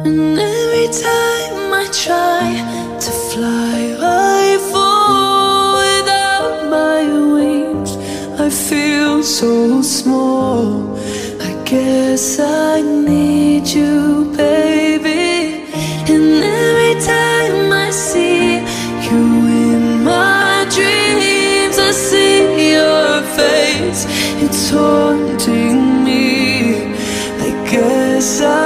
And every time I try to fly, I fall without my wings. I feel so small. I guess I need you, baby. And every time I see you in my dreams, I see your face. It's haunting me. I guess